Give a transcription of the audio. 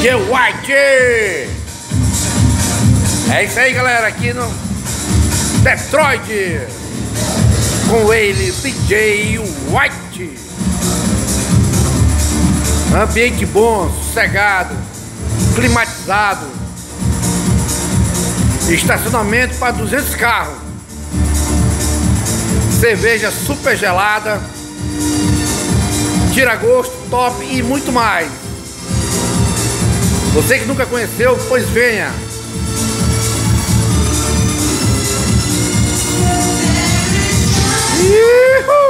DJ White! É isso aí, galera, aqui no Detroit, com ele, DJ White. Ambiente bom, sossegado, climatizado, estacionamento para 200 carros, cerveja super gelada, tira-gosto, top e muito mais. Você que nunca conheceu, pois venha. Ihu!